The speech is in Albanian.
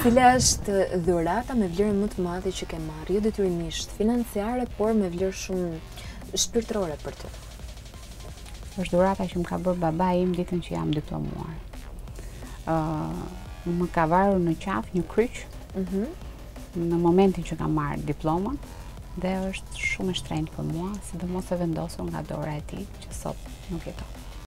Cila është dhurata me vlerën më të madhe që ke marrë, jo detyrimisht financiare, por me vlerë shumë shpirtërore për ty? Është dhurata që më ka bërë babai im ditën që jam diplomuar. Më ka varur në qafë një kryq në momentin që kam marrë diplomën dhe është shumë e shtrenjtë për mua, sidomos e vendosur nga dora e tij që sot nuk jeton.